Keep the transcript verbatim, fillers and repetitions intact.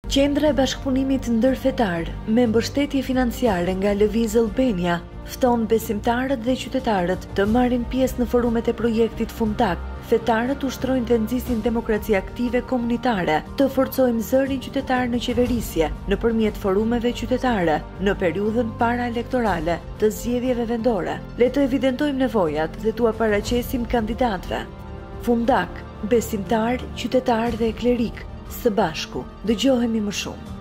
Qendra e bashkëpunimit ndërfetar me mbështetje financiare nga Lëviz Albania fton besimtarët dhe qytetarët të marrin pjesë në forumet e projektit Fundak. Fetarët ushtrojnë dhe nxisin demokraci aktive komunitare, të forcojnë zërin qytetar në qeverisje nëpërmjet forumeve qytetare në periudhën paraelektorale të zgjedhjeve vendore. Le të evidentojmë nevojat dhe t'u paraqesim kandidatëve. Fundak, besimtar, qytetar dhe klerik, së bashku dëgjohemi më shumë.